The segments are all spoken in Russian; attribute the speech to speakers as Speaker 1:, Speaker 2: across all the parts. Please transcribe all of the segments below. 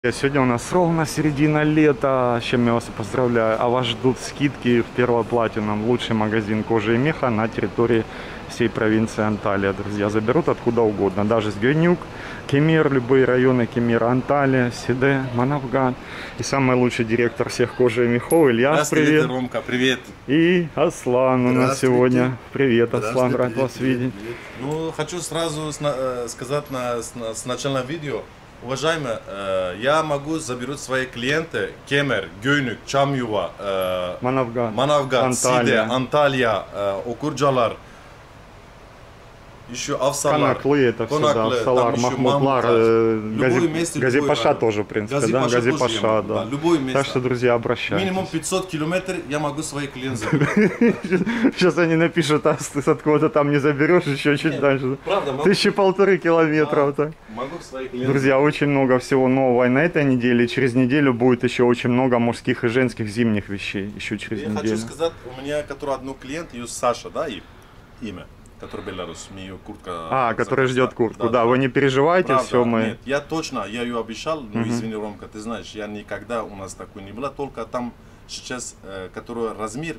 Speaker 1: Сегодня у нас ровно середина лета, с чем я вас и поздравляю. А вас ждут скидки в Первой Платинум, лучший магазин кожи и меха на территории всей провинции Анталия. Друзья, заберут откуда угодно, даже с Гринюк, Кемер, любые районы Кемера, Анталия, Сиде, Манавган. И самый лучший директор всех кожи и мехов Ильяс, привет.
Speaker 2: Ромка, привет.
Speaker 1: И Аслан у нас сегодня. Привет, Аслан, рад вас видеть.
Speaker 2: Ну, хочу сразу сказать с начала видео. Уважаемые, я могу заберу свои клиенты Кемер, Гöyнük, Çamyuva, Manavgat, Side, Antalya, Okurcalar, еще Авсалар,
Speaker 1: Конаклы, это все, да, Авсалар, Махмутлар, Газипаша тоже, в принципе, да, Газипаша, да.
Speaker 2: Любое место.
Speaker 1: Так что, друзья, обращайтесь.
Speaker 2: Минимум 500 километров я могу свои клиенты забирать.
Speaker 1: Сейчас они напишут, а ты с откуда-то там не заберешь еще чуть дальше.
Speaker 2: Правда, могу.
Speaker 1: 1500 километров. Так.
Speaker 2: Могу свои клиенты.
Speaker 1: Друзья, очень много всего нового и на этой неделе. Через неделю будет еще очень много мужских и женских зимних вещей. Еще через неделю.
Speaker 2: Я хочу сказать, у меня, который одну клиент, ее Саша, да, имя. Который Беларусь, мне ее куртка...
Speaker 1: который ждет куртку, да, вы не переживайте,
Speaker 2: правда,
Speaker 1: все мы...
Speaker 2: Нет, я точно, я ее обещал, но извини, Ромка, ты знаешь, я никогда у нас такой не было, только там сейчас, который размер,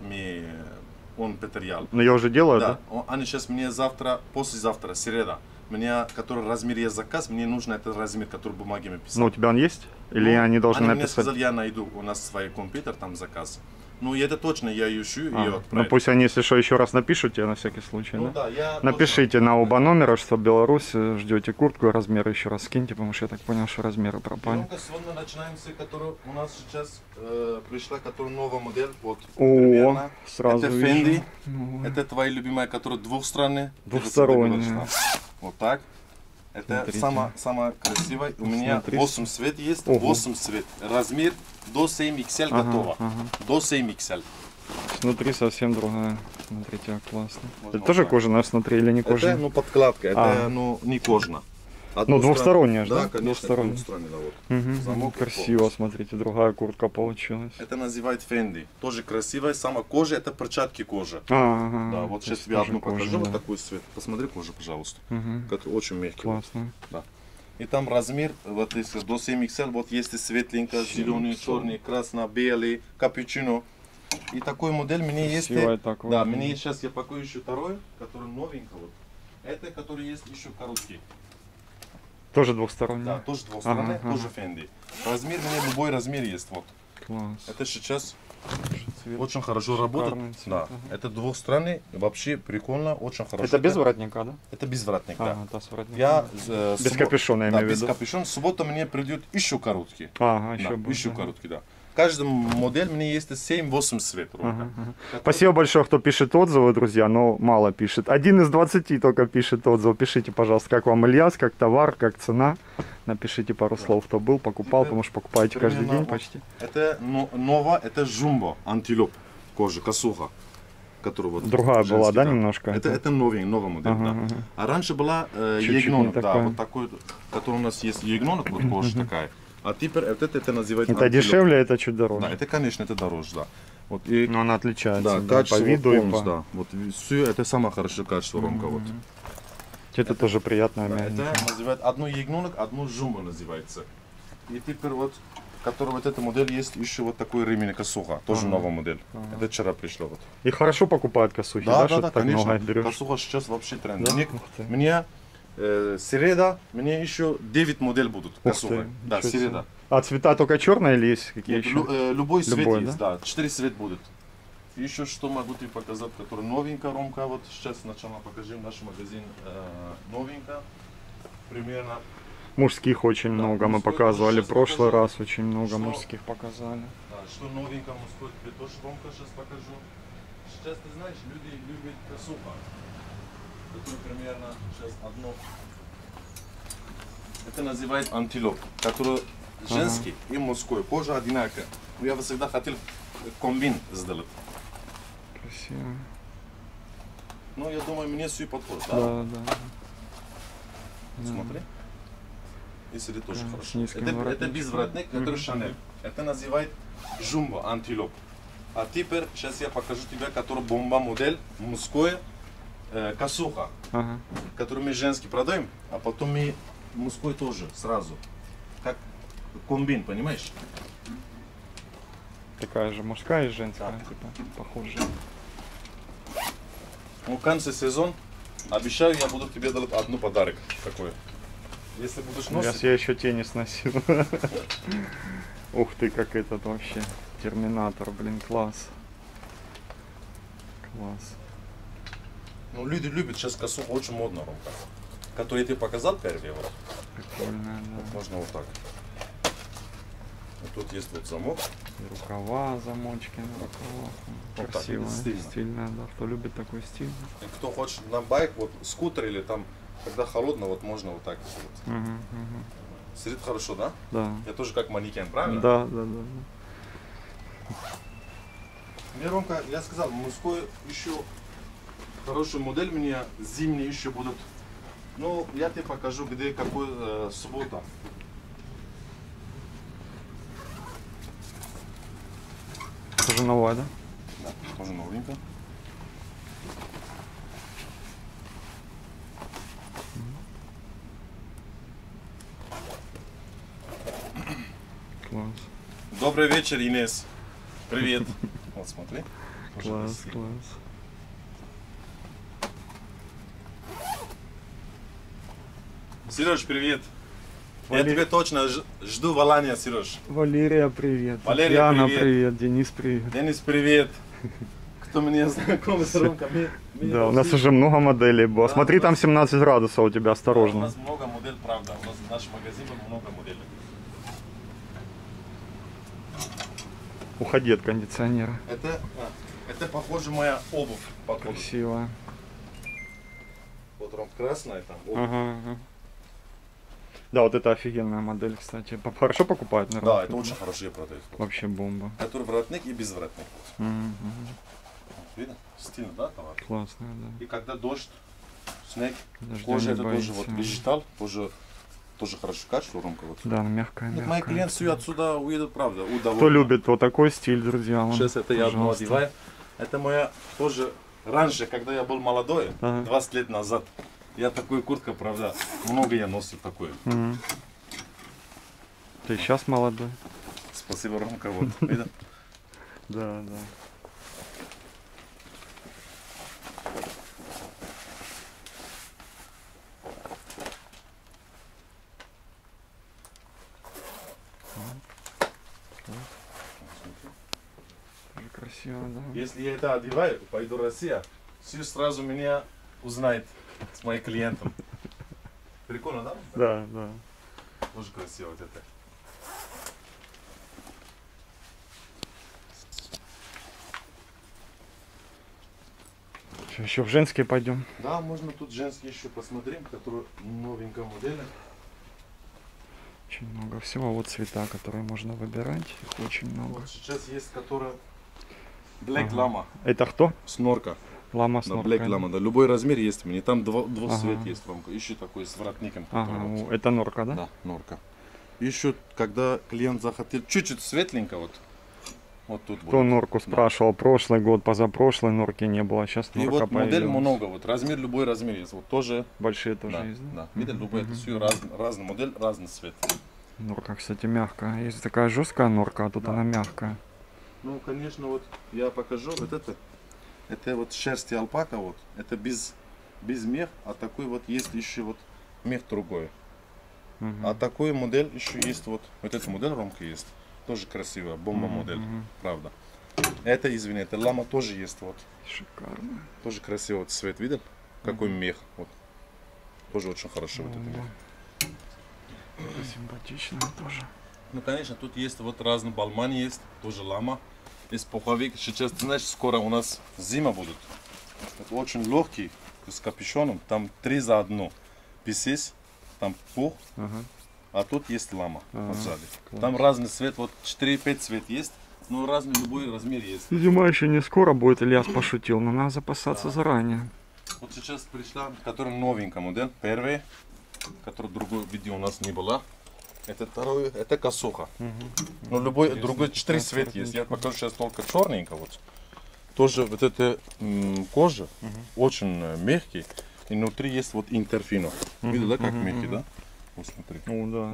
Speaker 2: он потерял.
Speaker 1: Но я уже делаю, да?
Speaker 2: Они сейчас мне завтра, послезавтра, среда, мне, который размер есть заказ, мне нужно этот размер, который бумагами писал.
Speaker 1: Ну, у тебя он есть? Или они должны
Speaker 2: они
Speaker 1: написать?
Speaker 2: Мне сказали, я найду, у нас свой компьютер, там заказ. Ну, это точно, я ищу ее отправить.
Speaker 1: Ну, пусть они, если что, еще раз напишут тебе на всякий случай,
Speaker 2: ну,
Speaker 1: да?
Speaker 2: Я
Speaker 1: напишите на оба номера, что Беларусь, ждете куртку, и размеры еще раз скиньте, потому что я так понял, что размеры пропали.
Speaker 2: Сегодня начинаем с которой у нас сейчас пришла, которая новая модель. Вот,
Speaker 1: о, сразу
Speaker 2: это
Speaker 1: вижу.
Speaker 2: Fendi, это твоя любимая, которая двухсторонняя.
Speaker 1: Двухсторонняя.
Speaker 2: Вот так. Это самая красивая. У меня 8 цвет есть,
Speaker 1: Ого.
Speaker 2: 8 цвет. Размер до 7 XL готово. До 7 XL.
Speaker 1: Снутри совсем другая. Смотрите, классно.
Speaker 2: Можно
Speaker 1: Это тоже
Speaker 2: так.
Speaker 1: кожаная снутри или не кожаная?
Speaker 2: Это подкладка, это не кожно.
Speaker 1: Ну, двухсторонняя,
Speaker 2: да?
Speaker 1: да?
Speaker 2: Да, конечно,
Speaker 1: двухсторонняя.
Speaker 2: двухсторонняя, да, вот. Замок
Speaker 1: Красиво,
Speaker 2: полностью.
Speaker 1: смотрите, другая куртка получилась.
Speaker 2: Это называют Fendi. Тоже красивая, сама кожа, это перчатки кожи.
Speaker 1: Ага,
Speaker 2: Да, вот сейчас я одну покажу, вот такой цвет. Посмотри кожу, пожалуйста. Который очень мягкий.
Speaker 1: Классно.
Speaker 2: Да. И там размер, вот если до 7 XL, вот есть светленькая, зеленый, черный, красный, белый, капучино. И такой модель мне есть. Да, мне сейчас я покажу еще второй, который новенький. Вот. Это, который есть еще короткий.
Speaker 1: Тоже двухсторонний?
Speaker 2: Да, тоже двухсторонний, тоже Fendi. Размер, мне любой размер есть. Вот.
Speaker 1: Класс.
Speaker 2: Это сейчас
Speaker 1: Цвет
Speaker 2: очень хорошо работает. Да. Это двухсторонний, вообще прикольно, очень хорошо.
Speaker 1: Это без воротника, да?
Speaker 2: Это без воротника, да.
Speaker 1: Это с воротником.
Speaker 2: Я,
Speaker 1: без капюшона, я
Speaker 2: да,
Speaker 1: имею в виду.
Speaker 2: без капюшона. В субботу мне придет еще короткий.
Speaker 1: Ага, еще
Speaker 2: да,
Speaker 1: будет.
Speaker 2: еще короткий, да. Каждый модель мне есть 7-8 цветов.
Speaker 1: Спасибо большое, кто пишет отзывы, друзья, но мало пишет. 1 из 20 только пишет отзывы. Пишите, пожалуйста, как вам Ильяс, как товар, как цена. Напишите пару слов, кто был, покупал, потому что покупаете каждый день почти.
Speaker 2: Это новое, это Jumbo антилоп кожа, косуха. Вот
Speaker 1: другая
Speaker 2: женский,
Speaker 1: была, да, немножко?
Speaker 2: Это новая модель, да. А раньше была ягненок, да, вот такой, который у нас есть ягненок, вот кожа такая. А теперь вот это называется
Speaker 1: это
Speaker 2: антилоп.
Speaker 1: Дешевле, это чуть дороже.
Speaker 2: Да, это, конечно, это дороже, да. Вот,
Speaker 1: но она отличается,
Speaker 2: да, качество,
Speaker 1: по виду и по...
Speaker 2: да. Вот все, это самое хорошее качество Ромка. Вот.
Speaker 1: Это тоже приятное
Speaker 2: да,
Speaker 1: мягенькое.
Speaker 2: это называют одно ягненок, одно жумбо называется. И теперь вот, который вот эта модель есть, еще вот такой ремень косуха, тоже новая модель. Это вчера пришло вот.
Speaker 1: И хорошо покупают косухи, да, что ты так
Speaker 2: конечно.
Speaker 1: много берешь?
Speaker 2: Косуха сейчас вообще тренд.
Speaker 1: Да?
Speaker 2: Мне среда, мне еще 9 модель будут косуха. Да, среда.
Speaker 1: А цвета только черные или есть какие
Speaker 2: Нет,
Speaker 1: еще?
Speaker 2: любой цвет
Speaker 1: любой,
Speaker 2: есть, да. 4 цвет будет. Еще что могу тебе показать, который новенькая Ромка. Вот сейчас сначала покажем наш магазин новенькая. Примерно.
Speaker 1: Мужских очень
Speaker 2: да,
Speaker 1: много мы
Speaker 2: мужской
Speaker 1: показывали. В прошлый
Speaker 2: покажу.
Speaker 1: раз очень много мужских показали.
Speaker 2: Да, что новенькое мужской тебе тоже Ромка сейчас покажу. Сейчас ты знаешь, люди любят косуха. Это примерно сейчас одно. Это называется антилоп, который женский и мужской. Кожа одинаковая. Я всегда хотел комбин сделать.
Speaker 1: Красиво.
Speaker 2: Ну, я думаю, мне все подходит.
Speaker 1: Да.
Speaker 2: Смотри. Если тоже
Speaker 1: Да,
Speaker 2: хорошо. Это безворотник, который Шанель. Это называют Jumbo антилоп. А теперь сейчас я покажу тебе, который бомба модель мужской косуха, который мы женский продаем, а потом мы мужской тоже сразу. Как комбин, понимаешь?
Speaker 1: Такая же мужская и женская, да. Типа, похожая.
Speaker 2: Ну, в конце сезона, обещаю, я буду тебе дать одну подарок такой. Если будешь носить...
Speaker 1: Я еще теннис носил. Ух ты, как этот вообще терминатор, блин, класс. Класс.
Speaker 2: Ну, люди любят сейчас косуху, очень модно, Ромка. Который я тебе показал первый, вот.
Speaker 1: Прикольно, да.
Speaker 2: Вот можно вот так. Вот тут есть вот замок.
Speaker 1: И рукава, замочки на рукавах.
Speaker 2: Вот
Speaker 1: красиво,
Speaker 2: так, стильно.
Speaker 1: Стильно, да. Кто любит такой стиль.
Speaker 2: И кто хочет на байк, вот скутер или там, когда холодно, вот можно вот так сидеть. Сидит хорошо, да?
Speaker 1: Да.
Speaker 2: Я тоже как манекен, правильно?
Speaker 1: Да.
Speaker 2: Мне, Ромка, я сказал, мужской еще хорошую модель мне, зимние еще будут. Ну, я тебе покажу, где какой суббота.
Speaker 1: Тоже новая, да?
Speaker 2: Да, тоже новенькая.
Speaker 1: Класс.
Speaker 2: Добрый вечер, Инесс. Привет. Вот смотри.
Speaker 1: Класс.
Speaker 2: Сереж, привет. Я тебя точно жду в Алании, Сереж.
Speaker 1: Валерия, привет.
Speaker 2: Валерия,
Speaker 1: Яна,
Speaker 2: привет.
Speaker 1: привет. Денис, привет.
Speaker 2: Денис, привет. Кто меня знакомый с Ромкой?
Speaker 1: Да, у нас уже много моделей было.
Speaker 2: Да,
Speaker 1: Смотри, там 17 градусов у тебя,
Speaker 2: У
Speaker 1: осторожно.
Speaker 2: нас много моделей, правда. У нас в нашем магазине много моделей.
Speaker 1: Уходи от кондиционера.
Speaker 2: Это похоже моя обувь.
Speaker 1: Красиво.
Speaker 2: Вот красная там.
Speaker 1: Ага. Да, вот это офигенная модель, кстати. Хорошо покупают, наверное?
Speaker 2: Да, это очень хорошие продают.
Speaker 1: Вообще бомба.
Speaker 2: Который воротник и без воротника.
Speaker 1: Угу.
Speaker 2: Видно? Стильно, да, товар?
Speaker 1: Классно, да.
Speaker 2: И когда дождь, снег,
Speaker 1: Дождя
Speaker 2: кожа
Speaker 1: не
Speaker 2: это
Speaker 1: боится.
Speaker 2: тоже вот вегетал, тоже хорошо качество, Ромка. Вот.
Speaker 1: Да, мягкая.
Speaker 2: Мои клиенты все отсюда уедут, правда, удовольствие.
Speaker 1: Кто любит вот такой стиль, друзья, вон,
Speaker 2: Сейчас это я одно
Speaker 1: пожалуйста.
Speaker 2: одеваю. Это моя тоже раньше, когда я был молодой,
Speaker 1: Ага.
Speaker 2: 20 лет назад, я такую куртку, правда, много я носил такую.
Speaker 1: Мгм. Ты сейчас молодой.
Speaker 2: Спасибо, Ромка, вот, видно?
Speaker 1: Да. Тоже красиво, да.
Speaker 2: Если я это одеваю, пойду в Россию, все сразу меня узнает с моим клиентом. Прикольно, да?
Speaker 1: Да.
Speaker 2: Тоже красиво вот это.
Speaker 1: Что, еще в женские пойдем?
Speaker 2: Да, можно тут женские еще посмотрим, которые новенькая модель.
Speaker 1: Очень много всего. Вот цвета, которые можно выбирать. Их очень много.
Speaker 2: Вот сейчас есть, которая Black
Speaker 1: Ага.
Speaker 2: Lama.
Speaker 1: Это кто?
Speaker 2: Снорка.
Speaker 1: Лама с
Speaker 2: Да,
Speaker 1: норкой,
Speaker 2: Black Lama, да. Любой размер есть у меня. Там два цвет
Speaker 1: Ага.
Speaker 2: есть, Ромка. Еще такой с воротником.
Speaker 1: Ага,
Speaker 2: который вот.
Speaker 1: это норка, да?
Speaker 2: Да, норка. Еще, когда клиент захотел чуть-чуть светленько, вот тут
Speaker 1: Кто
Speaker 2: будет.
Speaker 1: норку спрашивал, прошлый год, позапрошлый норки не было, сейчас
Speaker 2: И
Speaker 1: норка
Speaker 2: вот модель
Speaker 1: появилась.
Speaker 2: много, вот размер, любой размер есть. Вот тоже,
Speaker 1: Большие тоже
Speaker 2: да,
Speaker 1: есть, да?
Speaker 2: да. Видите, любой, это все разный модель, разный цвет.
Speaker 1: Норка, кстати, мягкая. Есть такая жесткая норка, а тут
Speaker 2: Да.
Speaker 1: она мягкая.
Speaker 2: Ну, конечно, вот я покажу, вот это вот шерсть алпака, вот, это без мех, а такой вот есть еще вот мех другой.
Speaker 1: Мгм.
Speaker 2: А такой модель еще есть, вот эта модель, Ромка, есть, тоже красивая, бомба
Speaker 1: Мгм,
Speaker 2: модель,
Speaker 1: мгм.
Speaker 2: правда. Это, извини, это лама тоже есть, вот,
Speaker 1: Шикарно.
Speaker 2: тоже красивый вот цвет, видел? Какой мех, вот, тоже очень хорошо вот это мех.
Speaker 1: Это симпатично тоже.
Speaker 2: Ну, конечно, тут есть вот разные балмани есть, тоже лама. Есть пуховик. Сейчас, ты знаешь, скоро у нас зима будет. Это очень легкий, с капюшоном. Там 3 за 1. Писись, там пух,
Speaker 1: Ага.
Speaker 2: а тут есть лама
Speaker 1: Ага,
Speaker 2: вот сзади.
Speaker 1: класс.
Speaker 2: Там разный цвет, вот 4-5 цвет есть, но разный любой размер есть.
Speaker 1: Зима еще не скоро будет, Ильяс пошутил, но надо запасаться заранее.
Speaker 2: Вот сейчас пришла, которая новенькая модель, первая, которая другой видео у нас не было. Это второе, это косуха. Но любой другой 4 цвет есть. Я покажу сейчас только черненько вот. Тоже вот эта кожа очень мягкий. И внутри есть вот интерфино. Видел, да, как мягкий, да? Вот смотри.
Speaker 1: Ну да.
Speaker 2: Да.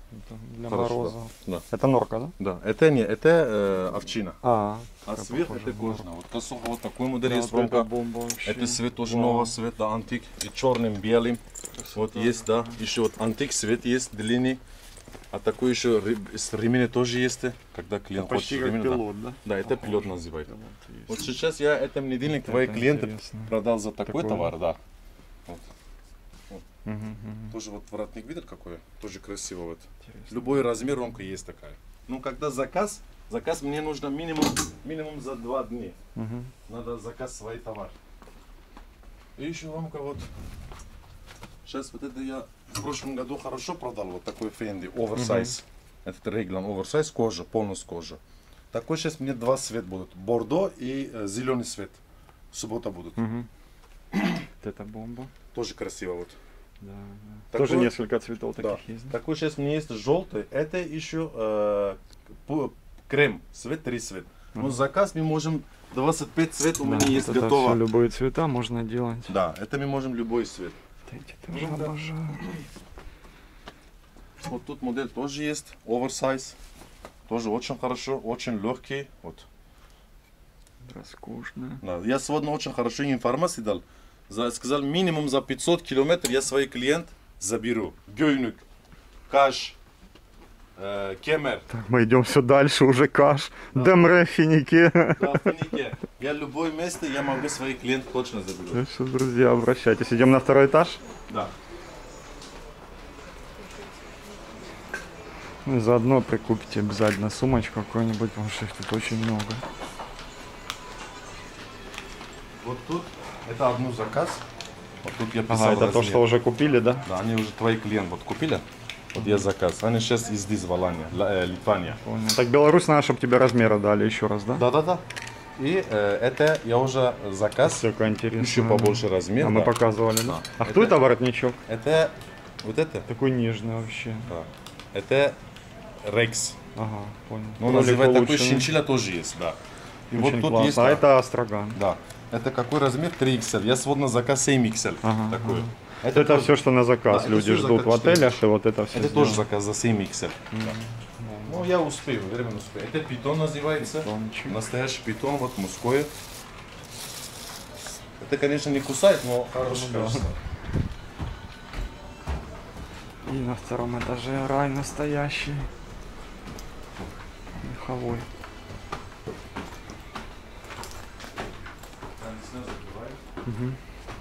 Speaker 1: Это для
Speaker 2: Хорошо,
Speaker 1: мороза.
Speaker 2: Да.
Speaker 1: Это норка, да?
Speaker 2: Да, это не, это овчина. А свет
Speaker 1: похоже
Speaker 2: это
Speaker 1: на
Speaker 2: кожаная. Вот косуха вот такой модель
Speaker 1: Да,
Speaker 2: есть
Speaker 1: вот это
Speaker 2: ромка.
Speaker 1: бомба вообще.
Speaker 2: Это цвет тоже
Speaker 1: Вау.
Speaker 2: нового цвета, антик. И черным, белым. Вот есть, да. Еще вот антик цвет есть, длинный. А такой еще с ремень тоже есть, когда клиент
Speaker 1: Почти
Speaker 2: хочет
Speaker 1: как
Speaker 2: ремень.
Speaker 1: пилот, да?
Speaker 2: Да, это пилот называют. Вот сейчас я этом недельник твои
Speaker 1: Это
Speaker 2: клиенты
Speaker 1: интересно.
Speaker 2: продал за такой
Speaker 1: Такой,
Speaker 2: товар, да. Вот.
Speaker 1: Мгм.
Speaker 2: Тоже вот воротник видел какой? Тоже красиво вот.
Speaker 1: Интересно.
Speaker 2: Любой размер ромка есть такая. Ну когда заказ мне нужно минимум за 2 дня.
Speaker 1: Мгм.
Speaker 2: Надо заказ свой товар. И еще ромка вот. Сейчас вот это я в прошлом году хорошо продал вот такой Fendi оверсайз. Этот реглан оверсайз кожа, полностью кожа. Такой сейчас мне 2 цвета будут. Бордо и зеленый цвет. В субботу будут.
Speaker 1: Мгм. Вот это бомба.
Speaker 2: Тоже красиво вот.
Speaker 1: Да, да.
Speaker 2: Такой-
Speaker 1: Тоже несколько цветов
Speaker 2: Да.
Speaker 1: таких есть. Да?
Speaker 2: Такой сейчас мне есть желтый. Это еще крем. Цвет 3 цвет. Но заказ мы можем 25 цвет у меня есть
Speaker 1: вот это
Speaker 2: готово.
Speaker 1: всё, любые цвета можно делать.
Speaker 2: Да, это мы можем любой цвет.
Speaker 1: Вот эти тоже обожаю.
Speaker 2: Вот тут модель тоже есть. Оверсайз. Тоже очень хорошо, очень легкий. Вот.
Speaker 1: Роскошная.
Speaker 2: Да. Я сегодня очень хорошо информацию дал. Сказал, минимум за 500 километров я свой клиент заберу. Гёйнук, каш, кемер.
Speaker 1: Так, мы идем все дальше, уже каш. Демре, финики.
Speaker 2: Да, финике. Я любое место, я могу своих клиентов точно заберу.
Speaker 1: Так что, друзья, обращайтесь. Идем на второй этаж.
Speaker 2: Да.
Speaker 1: Ну и заодно прикупите обязательно сумочку какую-нибудь, потому что их тут очень много.
Speaker 2: Вот тут, это одну заказ. Вот тут я писал
Speaker 1: Ага, это то,
Speaker 2: размер.
Speaker 1: что уже купили, да?
Speaker 2: Да, они уже твои клиенты вот купили. Вот я заказ. Они сейчас из Волания, Литвания.
Speaker 1: Понял. Так, Беларусь надо, чтобы тебе размеры дали еще раз, да?
Speaker 2: Да. И это я уже заказ.
Speaker 1: Все как интересно.
Speaker 2: Еще побольше размер.
Speaker 1: А мы
Speaker 2: да.
Speaker 1: показывали, да?
Speaker 2: Да.
Speaker 1: А кто это воротничок?
Speaker 2: Это вот это.
Speaker 1: Такой нежный вообще.
Speaker 2: Да. Это Рекс.
Speaker 1: Ага, понял.
Speaker 2: Ну,
Speaker 1: Кролик
Speaker 2: называют такой
Speaker 1: улучшенный.
Speaker 2: шинчиля тоже есть, да. И
Speaker 1: Очень
Speaker 2: вот тут
Speaker 1: классно.
Speaker 2: есть.
Speaker 1: А
Speaker 2: да.
Speaker 1: это Астраган.
Speaker 2: Да. Это какой размер? 3XL. Я сегодня заказ 7XL.
Speaker 1: Ага,
Speaker 2: такой.
Speaker 1: ага. Это
Speaker 2: тоже-
Speaker 1: все, что на заказ.
Speaker 2: Да, это
Speaker 1: Люди
Speaker 2: всё
Speaker 1: ждут
Speaker 2: заказ
Speaker 1: в отелях,
Speaker 2: 4.
Speaker 1: и вот это все.
Speaker 2: Это тоже заказ за 7XL. Да. Ну, я успею, временно успею. Это питон называется.
Speaker 1: Питончик.
Speaker 2: Настоящий питон, вот мужской. Это, конечно, не кусает, но хорошее качество.
Speaker 1: И на втором этаже рай настоящий. Меховой. Мгм.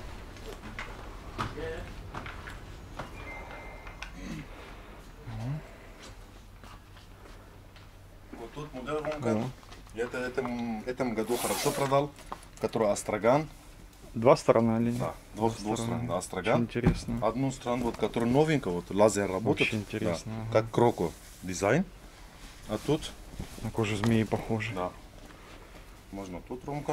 Speaker 2: Вот тут модель ромка.
Speaker 1: О.
Speaker 2: Я это этом году хорошо продал, который Астраган.
Speaker 1: Два стороны или нет?
Speaker 2: Да, двух сторон, да,
Speaker 1: Очень
Speaker 2: Астраган.
Speaker 1: интересно.
Speaker 2: Одну страну, вот, которая новенькая, вот лазер работает.
Speaker 1: Очень интересно,
Speaker 2: да,
Speaker 1: ага.
Speaker 2: как Кроко дизайн. А тут,
Speaker 1: На кожу змеи похоже.
Speaker 2: да, можно тут ромка.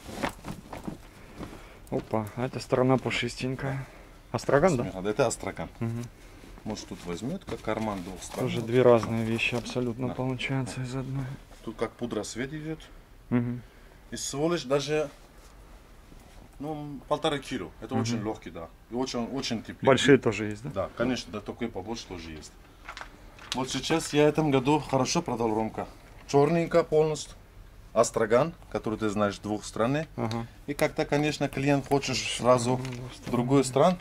Speaker 1: Опа, а эта сторона пушистенькая. Астраган, да?
Speaker 2: Это Астраган.
Speaker 1: Мгм.
Speaker 2: Может тут возьмет, как карман двух сторон.
Speaker 1: Тоже две разные вещи абсолютно
Speaker 2: Да.
Speaker 1: получается из одной.
Speaker 2: Тут как пудра свет идет.
Speaker 1: Мгм.
Speaker 2: И всего лишь даже, ну, 1,5 кило. Это очень легкий, да. И очень теплый.
Speaker 1: Большие тоже есть, да?
Speaker 2: Да, конечно, да, такой побольше тоже есть. Вот сейчас я в этом году хорошо продал ромка. Черненько полностью. Астраган, который ты знаешь, двух стран.
Speaker 1: Ага.
Speaker 2: И как-то, конечно, клиент хочешь сразу в другую страну.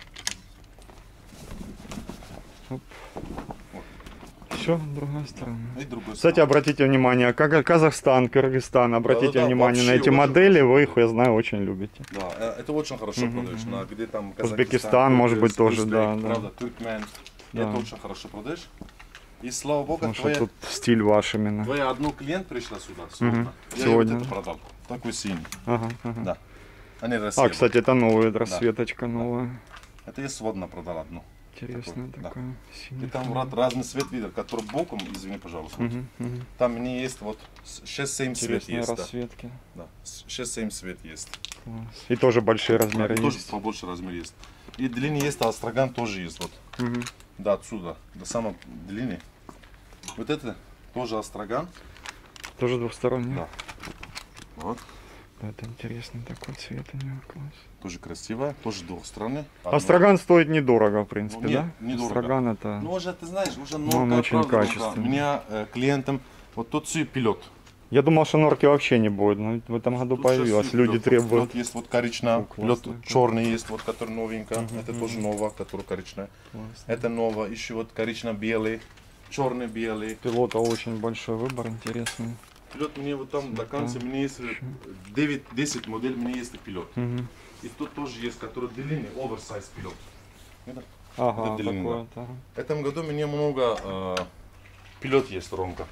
Speaker 1: Все, другая сторона.
Speaker 2: И другую
Speaker 1: Кстати,
Speaker 2: страну.
Speaker 1: обратите внимание, Казахстан, Кыргызстан, обратите
Speaker 2: Да-да-да,
Speaker 1: внимание на
Speaker 2: вообще
Speaker 1: эти
Speaker 2: очень
Speaker 1: модели, вы их, я знаю, очень любите.
Speaker 2: Да, это очень хорошо продаешь. На где там
Speaker 1: Узбекистан, может быть, тоже,
Speaker 2: Узбек,
Speaker 1: да, да.
Speaker 2: правда, Туркмен.
Speaker 1: Да.
Speaker 2: Это очень хорошо продаешь. И слава богу,
Speaker 1: Потому что
Speaker 2: твоя,
Speaker 1: тут стиль ваш именно.
Speaker 2: твоя одну клиент пришла сюда. Сегодня. Я
Speaker 1: Сегодня,
Speaker 2: ей вот это
Speaker 1: да.
Speaker 2: продал. Такой синий.
Speaker 1: Ага, ага.
Speaker 2: Да. Они
Speaker 1: А,
Speaker 2: рассеяли.
Speaker 1: кстати, это новая расцветочка, новая.
Speaker 2: Это я сводно продал одну.
Speaker 1: Интересная
Speaker 2: Такой, да.
Speaker 1: такая.
Speaker 2: И
Speaker 1: синяя.
Speaker 2: там, брат, разный цвет видел, который боком, извини, пожалуйста.
Speaker 1: Мгм, мгм.
Speaker 2: Там мне есть вот 6-7 цвет
Speaker 1: Интересные
Speaker 2: есть. Да.
Speaker 1: расцветки.
Speaker 2: Да. 6-7 цвет есть.
Speaker 1: Класс. И тоже большие размеры
Speaker 2: Тоже
Speaker 1: есть.
Speaker 2: побольше размер есть. И длинный есть, а Астраган тоже есть. Вот.
Speaker 1: Мгм.
Speaker 2: Да, отсюда. До самого длины. Вот это тоже Астраган.
Speaker 1: Тоже двухсторонний.
Speaker 2: Да. Вот.
Speaker 1: это интересный такой цвет у него, класс.
Speaker 2: Тоже красивая, тоже двухсторонняя.
Speaker 1: Астраган стоит недорого, в принципе,
Speaker 2: ну, нет,
Speaker 1: да?
Speaker 2: Недорого.
Speaker 1: Астраган это...
Speaker 2: Ну, уже, ты знаешь, уже
Speaker 1: он
Speaker 2: норка,
Speaker 1: очень
Speaker 2: правда,
Speaker 1: качественный.
Speaker 2: У меня клиентам, вот тут все пилот.
Speaker 1: Я думал, что норки вообще не будет, но в этом году
Speaker 2: Тут
Speaker 1: появилось, люди требуют.
Speaker 2: Вот есть вот коричневая, пилот черный есть, вот который новенькая, это тоже новая, которая коричневая. Это новая, еще вот коричнево-белый, черный-белый.
Speaker 1: Пилота очень большой выбор, интересный.
Speaker 2: Пилот мне вот там до конца, мне есть 9-10 модель, мне есть пилот. И тут тоже есть, который длинный, оверсайз пилот.
Speaker 1: Ага,
Speaker 2: это
Speaker 1: такое, да.
Speaker 2: В этом году мне много пилот есть, Ромка.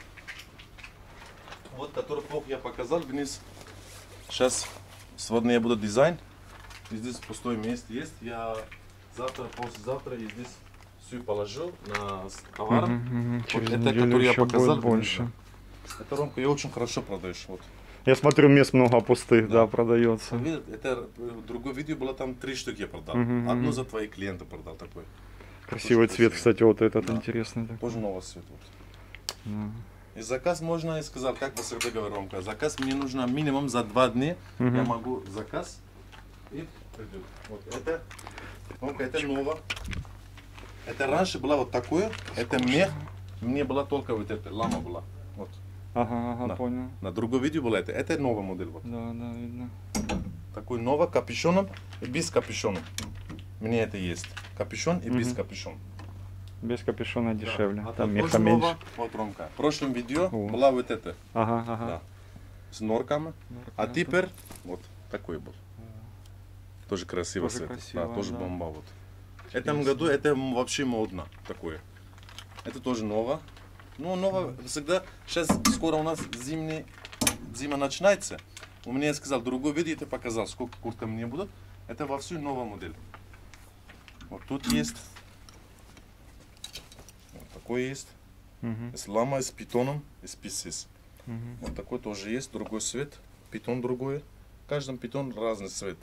Speaker 2: Вот, который плохо я показал вниз. Сейчас сегодня я буду дизайн. И здесь пустое место есть. Я завтра, послезавтра и здесь все положил на товар. Вот это, который я показал.
Speaker 1: Больше.
Speaker 2: Это, Ромка, я очень хорошо продаешь. Вот.
Speaker 1: Я смотрю, мест много пустых, да, продается.
Speaker 2: Это другое видео было, там 3 штуки я продал. Одну за твои клиенты продал такой.
Speaker 1: Красивый
Speaker 2: тоже
Speaker 1: цвет,
Speaker 2: красивый.
Speaker 1: кстати, вот этот
Speaker 2: Да.
Speaker 1: интересный. Такой.
Speaker 2: Тоже новый цвет. Вот.
Speaker 1: Да.
Speaker 2: И заказ можно, я сказал, как бы всегда говорю, Ромка, заказ мне нужно минимум за 2 дня. Я могу заказ и придет. Вот это, Ромка, это ново. Это раньше было вот такое, это мех, мне была только вот эта, лама была. Вот.
Speaker 1: Ага,
Speaker 2: Да.
Speaker 1: понял.
Speaker 2: На другом видео было это новая модель. Вот.
Speaker 1: Да, да, видно.
Speaker 2: Такой новый капюшоном и без капюшона. Мне это есть. Капюшон и без капюшона.
Speaker 1: Без капюшона дешевле,
Speaker 2: А
Speaker 1: там
Speaker 2: тоже
Speaker 1: меха меньше.
Speaker 2: ново. Вот, Ромка, в прошлом видео
Speaker 1: О.
Speaker 2: была вот эта,
Speaker 1: Ага, ага.
Speaker 2: да, с норками, а теперь вот такой был. Тоже красиво
Speaker 1: Тоже
Speaker 2: цвет.
Speaker 1: красиво,
Speaker 2: Да, тоже
Speaker 1: да.
Speaker 2: бомба вот. В этом году это вообще модно такое. Это тоже ново. Ну, ново всегда. Сейчас скоро у нас зима начинается. У меня я сказал, другой видео я показал, сколько куртка мне будут. Это во всю новая модель. Вот тут есть. Вот такой есть. С лама, с питоном, с писис. Вот такой тоже есть, другой цвет. Питон другой. В каждом питон разный цвет.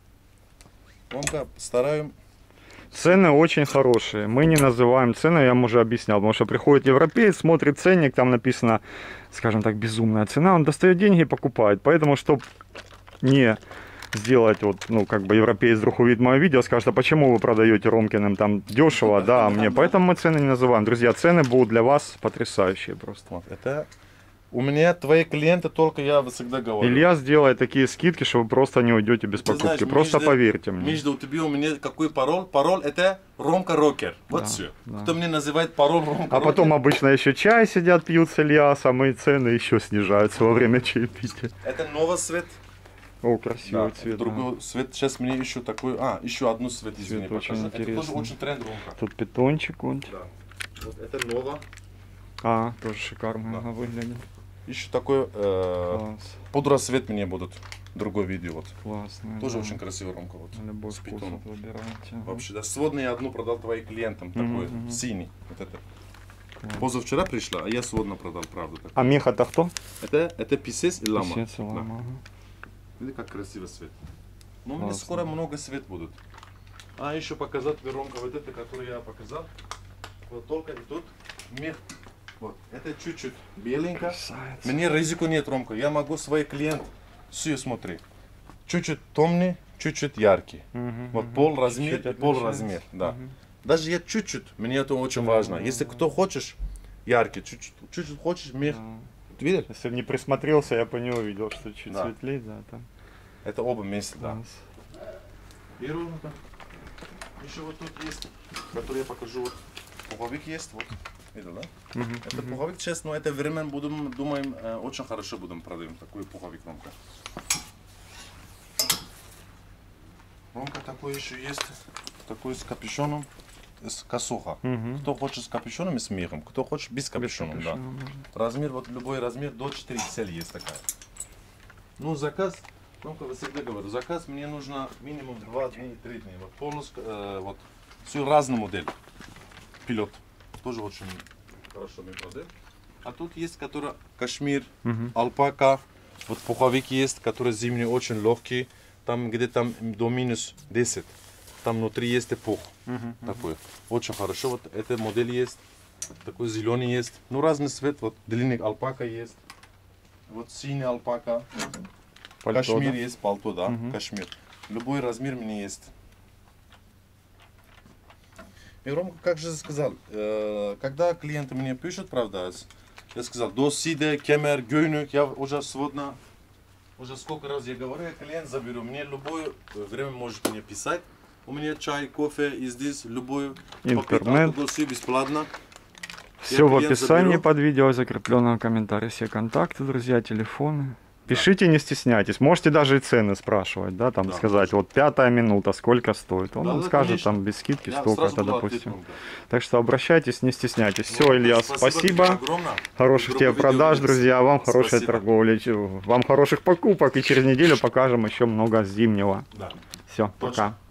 Speaker 2: Ромка, стараем.
Speaker 1: Цены очень хорошие. Мы не называем цены, я вам уже объяснял. Потому что приходит европеец, смотрит ценник, там написано, скажем так, безумная цена. Он достает деньги и покупает. Поэтому, чтобы не сделать, вот, ну, как бы европеец вдруг увидит мое видео, скажет, а почему вы продаете Ромкиным там дешево, да, мне. Поэтому мы цены не называем. Друзья, цены будут для вас потрясающие просто.
Speaker 2: Вот, это у меня твои клиенты, только я всегда говорю.
Speaker 1: Илья сделает такие скидки, что вы просто не уйдете без
Speaker 2: Ты
Speaker 1: покупки.
Speaker 2: знаешь,
Speaker 1: Просто поверьте мне.
Speaker 2: Между тебя у меня какой пароль? Пароль это Ромка Рокер. Вот
Speaker 1: Да,
Speaker 2: все.
Speaker 1: да.
Speaker 2: Кто мне называет пароль Ромка
Speaker 1: А потом
Speaker 2: Рокер?
Speaker 1: обычно еще чай сидят, пьют с Ильясом, и цены еще снижаются во время чаепития.
Speaker 2: Это новый цвет.
Speaker 1: О, красивый
Speaker 2: Да,
Speaker 1: цвет.
Speaker 2: другой цвет. Сейчас мне еще такой. Еще одну цвет, извини,
Speaker 1: Цвет очень
Speaker 2: покажу. Это тоже
Speaker 1: интересный.
Speaker 2: очень тренд Ромка.
Speaker 1: Да. Тут питончик вот.
Speaker 2: Да. Вот это ново.
Speaker 1: А, тоже шикарно
Speaker 2: Да.
Speaker 1: ага, выглядит.
Speaker 2: Еще такой
Speaker 1: Класс,
Speaker 2: пудра цвет мне будут. Другое видео вот.
Speaker 1: классно.
Speaker 2: Тоже
Speaker 1: да.
Speaker 2: очень красивый Ромка вот.
Speaker 1: Любой
Speaker 2: С
Speaker 1: вкус
Speaker 2: питоном.
Speaker 1: вот выбирайте. Ага.
Speaker 2: Вообще, да. Сегодня я одну продал твоим клиентам. Такой синий. Вот это. Позавчера пришла, а я сегодня продал, правда. Так.
Speaker 1: А мех это кто?
Speaker 2: Это писец и лама.
Speaker 1: Писец и
Speaker 2: Да.
Speaker 1: лама, ага.
Speaker 2: Видите, как красивый цвет. Ну, у меня
Speaker 1: Классно.
Speaker 2: скоро много цвет будут. А еще показать тебе, Ромка, вот это, который я показал. Вот только и тут мех. Вот. Это чуть-чуть беленько.
Speaker 1: Красавец.
Speaker 2: Мне ризику нет, Ромка. Я могу свой клиент. Все, смотри. Чуть-чуть темный, чуть-чуть яркий. Вот пол размер и
Speaker 1: Чуть-чуть
Speaker 2: пол
Speaker 1: отличается.
Speaker 2: размер. Да. Даже я чуть-чуть, мне это очень важно. Если кто хочешь яркий, чуть-чуть хочешь мех. Ты видишь?
Speaker 1: Если не присмотрелся, я по нему видел, что чуть
Speaker 2: Да.
Speaker 1: светлее, да, там.
Speaker 2: Это оба вместе, да.
Speaker 1: Класс.
Speaker 2: И ровно. Еще вот тут есть, который я покажу. Вот пуховик есть, вот. Видел, да? Это пуховик, честно, но это время будем, думаем, очень хорошо будем продаем такой пуховик, Ромка. Ромка такой еще есть, такой с капюшоном, с косуха. Кто хочет с капюшоном и с мехом, кто хочет без капюшона, да. Размер, вот любой размер до 4XL есть такая. Ну, заказ, Ромка, я всегда говорю, заказ мне нужно минимум 2 дня и 3 дня. Вот полностью, вот, все разная модель. Пилот. Тоже очень хорошо мы продаем. А тут есть, который кашмир, алпака. Вот пуховик есть, который зимний очень легкий. Там где-то до минус 10. Там внутри есть и пух. Такой. Очень хорошо. Вот эта модель есть. Такой зеленый есть. Ну разный цвет. Вот длинный алпака есть. Вот синий алпака.
Speaker 1: Пальто,
Speaker 2: Кашмир
Speaker 1: да?
Speaker 2: есть, пальто, да, кашмир. Любой размер мне есть. И Ромка, как же сказал, когда клиенты мне пишут, правда, я сказал, до сиде, кемер, гюйнюк, я уже сводно, уже сколько раз я говорю, я клиент заберу, мне любое время может мне писать, у меня чай, кофе, и здесь любой
Speaker 1: интернет.
Speaker 2: попитать, бесплатно.
Speaker 1: Все в описании под видео, закрепленного комментария, все контакты, друзья, телефоны. Пишите, не стесняйтесь. Можете даже и цены спрашивать, да, там сказать, вот 5-я минута, сколько стоит. Он вам скажет, конечно, там без скидки столько-то, допустим. Так что обращайтесь, не стесняйтесь. Все, Илья, спасибо. Хороших тебе продаж, друзья, вам хорошей торговли, вам хороших покупок. И через неделю покажем еще много зимнего. Все, пока.